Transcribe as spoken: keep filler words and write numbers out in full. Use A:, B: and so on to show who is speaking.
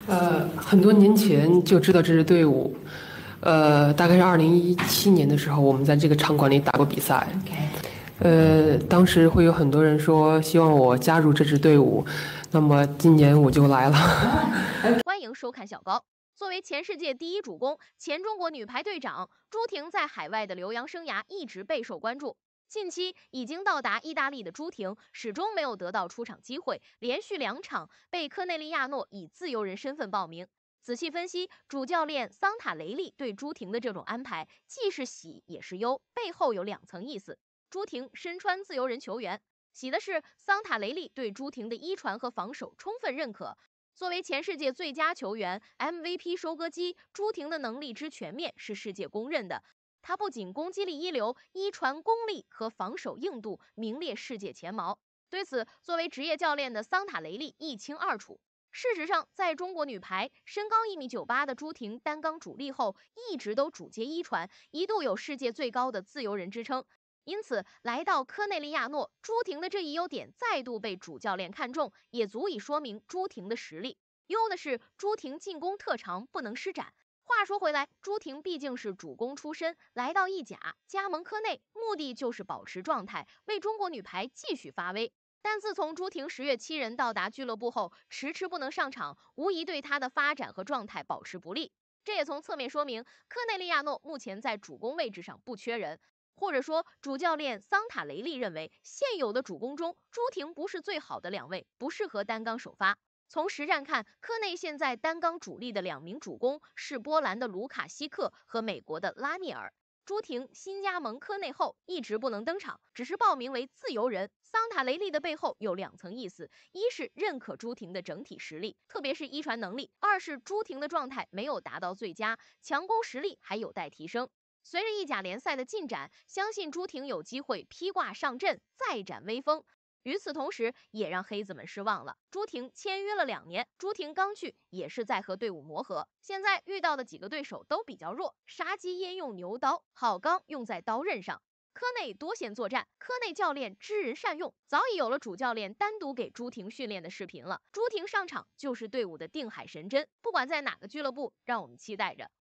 A: 呃，很多年前就知道这支队伍，呃，大概是二零一七年的时候，我们在这个场馆里打过比赛。呃，当时会有很多人说希望我加入这支队伍，那么今年我就来了。
B: 欢迎收看小高。作为前世界第一主攻、前中国女排队长，朱婷在海外的留洋生涯一直备受关注。近期已经到达意大利的朱婷，始终没有得到出场机会，连续两场被科内利亚诺以自由人身份报名。仔细分析，主教练桑塔雷利对朱婷的这种安排，既是喜也是忧，背后有两层意思。朱婷身穿自由人球员，喜的是桑塔雷利对朱婷的一传和防守充分认可。作为前世界最佳球员、M V P 收割机，朱婷的能力之全面是世界公认的。她不仅攻击力一流，一传功力和防守硬度名列世界前茅。对此，作为职业教练的桑塔雷利一清二楚。事实上，在中国女排，身高一米九八的朱婷担纲主力后，一直都主接一传，一度有世界最高的自由人之称。因此，来到科内利亚诺，朱婷的这一优点再度被主教练看中，也足以说明朱婷的实力。优的是朱婷进攻特长不能施展。话说回来，朱婷毕竟是主攻出身，来到意甲加盟科内，目的就是保持状态，为中国女排继续发威。但自从朱婷十月七日到达俱乐部后，迟迟不能上场，无疑对她的发展和状态保持不利。这也从侧面说明，科内利亚诺目前在主攻位置上不缺人。或者说，主教练桑塔雷利认为，现有的主攻中，朱婷不是最好的两位，不适合担纲首发。从实战看，科内现在担纲主力的两名主攻是波兰的卢卡希克和美国的拉涅尔。朱婷新加盟科内后一直不能登场，只是报名为自由人。桑塔雷利的背后有两层意思：一是认可朱婷的整体实力，特别是一传能力；二是朱婷的状态没有达到最佳，强攻实力还有待提升。随着意甲联赛的进展，相信朱婷有机会披挂上阵，再展威风。与此同时，也让黑子们失望了。朱婷签约了两年，朱婷刚去也是在和队伍磨合，现在遇到的几个对手都比较弱，杀鸡焉用牛刀，好钢用在刀刃上。科内多线作战，科内教练知人善用，早已有了主教练单独给朱婷训练的视频了。朱婷上场就是队伍的定海神针，不管在哪个俱乐部，让我们期待着。